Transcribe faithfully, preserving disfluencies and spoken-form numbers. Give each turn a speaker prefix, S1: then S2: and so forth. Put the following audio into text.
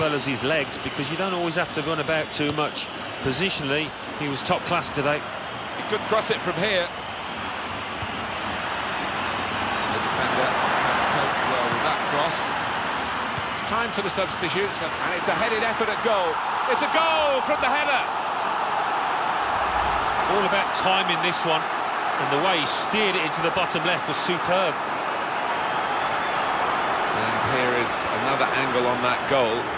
S1: well as his legs, because you don't always have to run about too much. Positionally, he was top class today.
S2: He could cross it from here. The defender has coped well with that cross. It's time for the substitutes, and it's a headed effort at goal. It's a goal from the header.
S1: All about timing this one, and the way he steered it into the bottom left was superb.
S2: And here is another angle on that goal.